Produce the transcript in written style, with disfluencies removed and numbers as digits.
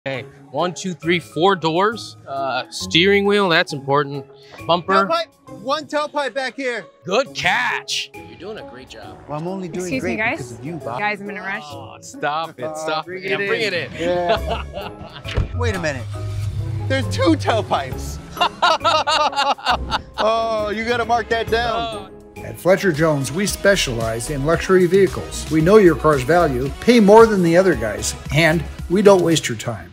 Okay, 1, 2, 3, 4 doors. Steering wheel, that's important. Bumper. Tailpipe. One tailpipe back here. Good catch. You're doing a great job. Well, I'm only doing Excuse me, great guys. because of you, Bob. Guys, I'm in a rush. Oh, stop it, stop bring it. it in. Bring it in. Yeah. Wait a minute. There's 2 tailpipes. Oh, you gotta mark that down. At Fletcher Jones, we specialize in luxury vehicles. We know your car's value, pay more than the other guys, and we don't waste your time.